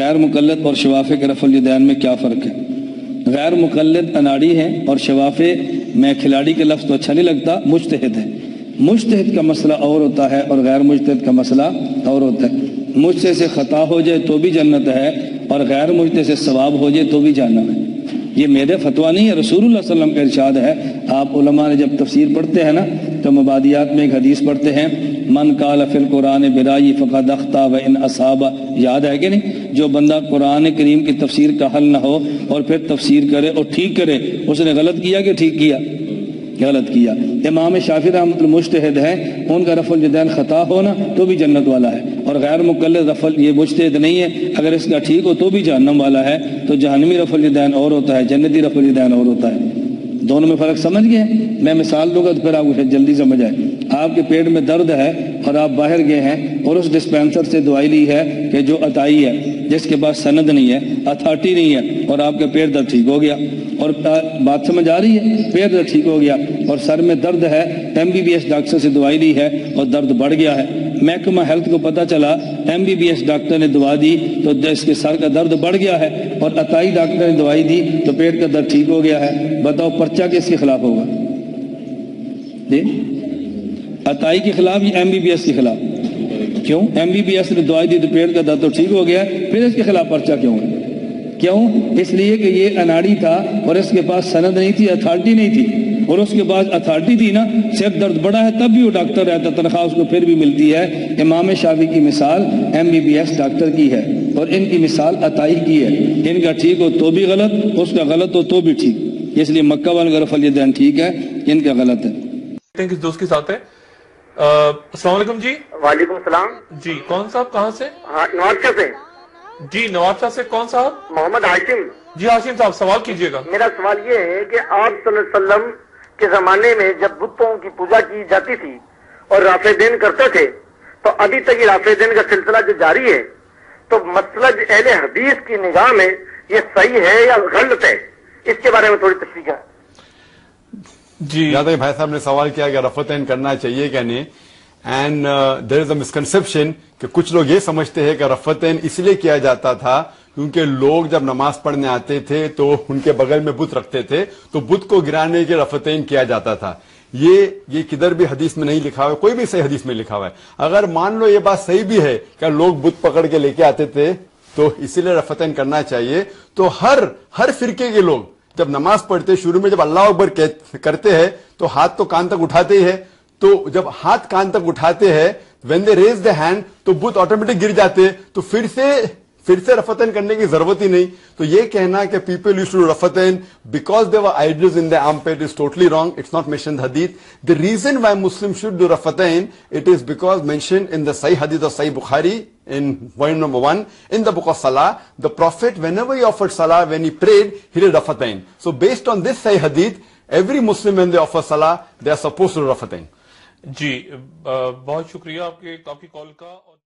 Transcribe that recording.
غیر مقلد اور شوافے کے رفع الیدین میں کیا فرق ہے؟ غیر مقلد اناڑی ہے اور شوافے میں کھلاڑی کے لفظ تو اچھا نہیں لگتا، مجتہد ہے۔ مجتہد کا مسئلہ اور ہوتا ہے اور غیر مجتہد کا مسئلہ اور ہوتا ہے۔ مجتہد سے خطا ہو جائے تو بھی جنت ہے اور غیر مجتہد سے ثواب ہو جائے تو بھی جہنم ہے۔ یہ میرے فتویٰ نہیں ہے، رسول اللہ صلی اللہ علیہ وسلم کا ارشاد ہے۔ آپ علماء نے جب تفسیر پڑھتے ہیں نا تو مبادیات میں ایک حدیث پڑھتے ہیں، من قال فی القرآن برائی فقد اخطا وان اصاب، یاد ہے کہ نہیں؟ جو بندہ قرآن کریم کی تفسیر کا حل نہ ہو اور پھر تفسیر کرے اور ٹھیک کرے، اس نے غلط کیا کہ ٹھیک کیا؟ غلط کیا۔ امام شافعی رحمۃ اللہ مجتہد ہیں، ان کا رفع الیدین خطا ہونا تو بھی جنت والا ہے، اور غیر مقلد رفع یہ مجتہد نہیں ہے، اگر اس کا ٹھیک ہو تو بھی جہنم والا ہے۔ تو جہنمی رفع الیدین اور ہوتا ہے، جنتی رفع الیدین اور ہوتا ہے۔ دونوں میں فرق سمجھ گئے؟ میں مثال دوں گا تو پھر آپ کو جلدی سمجھ آئے۔ آپ کے پیٹ میں درد ہے اور آپ باہر گئے ہیں اور اس ڈسپینسر سے دوائی لی ہے کہ جو عطائی ہے، جس کے پاس سند نہیں ہے، اتھارٹی نہیں ہے، اور آپ کا پیٹ درد ٹھیک ہو گیا، اور بات سمجھ آ رہی ہے؟ پیٹ درد ٹھیک ہو گیا اور سر میں درد ہے، MBBS ڈاکٹر سے دوائی لی ہے اور درد بڑھ گیا ہے۔ محکمہ ہیلتھ کو پتہ چلا MBBS ڈاکٹر نے دوا دی تو اس کے سر کا درد بڑھ گیا ہے، اور عطائی ڈاکٹر نے دوائی دی تو پیٹ کا درد ٹھیک ہو گیا ہے۔ بتاؤ پرچہ کس کے خلاف ہوگا؟ جی عطائی کے خلاف یا MBBS کے خلاف؟ کیوں؟ MBBS نے دوائی دی تو پیٹ کا درد تو ٹھیک ہو گیا ہے، پھر اس کے خلاف پرچہ کیوں ہے؟ کیوں؟ اس لیے کہ یہ اناڑی تھا اور اس کے پاس سند نہیں تھی، اتھارٹی نہیں تھی، اور اس کے بعد اتھارٹی تھی نا، سر درد بڑا ہے تب بھی وہ ڈاکٹر رہتا، تنخواہ اس کو پھر بھی ملتی ہے۔ امام شافعی کی مثال MBBS ڈاکٹر کی ہے اور ان کی مثال عطائی کی ہے۔ ان کا ٹھیک ہو تو بھی غلط، اس کا غلط ہو تو بھی ٹھیک، اس لیے مکہ والے کا رفع الیدین ٹھیک ہے، ان کا غلط ہے۔ کس دوست کے ساتھ ہے؟ السلام علیکم جی۔ وعلیکم السلام جی کون صاحب کہاں سے؟ ہاں نوابشاہ سے۔ جی نوابشاہ سے کون صاحب؟ محمد ہاشم۔ جی ہاشم صاحب سوال کیجئے گا۔ میرا سوال یہ ہے کہ آپ صلی اللہ علیہ وسلم کے زمانے میں جب بتوں کی پوجا کی جاتی تھی اور رافع دین کرتے تھے، تو ابھی تک یہ رافع دین کا سلسلہ جو جاری ہے، تو مسئلہ اہل حدیث کی نگاہ میں یہ صحیح ہے یا غلط ہے؟ اس کے بارے میں تھوڑی تشریح کریں۔ جی یاد ہے بھائی صاحب نے سوال کیا کہ رفع دین کرنا چاہیے کہ نہیں، and there is a misconception کہ کچھ لوگ یہ سمجھتے ہیں کہ رفع دین اس لیے کیا جاتا تھا کیونکہ لوگ جب نماز پڑھنے آتے تھے تو ان کے بغل میں بت رکھتے تھے، تو بت کو گرانے کے رفع دین کیا جاتا تھا۔ یہ کدھر بھی حدیث میں نہیں لکھا ہوا ہے، کوئی بھی صحیح حدیث میں لکھا ہوا ہے۔ اگر مان لو یہ بات صحیح بھی ہے کہ لوگ بت پکڑ کے لے کے آتے تھے تو اسی لیے رفع دین کرنا چاہیے، تو ہر فرقے کے لوگ جب نماز پڑھتے شروع میں جب اللہ اکبر کرتے ہیں تو ہاتھ تو کان تک اٹھاتے ہی ہے، تو جب ہاتھ کان تک اٹھاتے ہیں when they raise the hand تو بت آٹومیٹک گر جاتے، تو پھر سے رفع دین کرنے کی ضرورت ہی نہیں۔ تو یہ کہنا کہ people used to do رفع دین because there were idols in the armpit is totally wrong. It's not mentioned hadith. The reason why Muslims should do رفع دین, it is because mentioned in the Sahih hadith of Sahih Bukhari in volume number 1 in the book of Salah. The Prophet whenever he offered Salah, when he prayed, he did رفع دین. So based on this Sahih hadith, every Muslim when they offer Salah, they are supposed to do رفع دین. جی بہت شکریہ آپ کی کال کا۔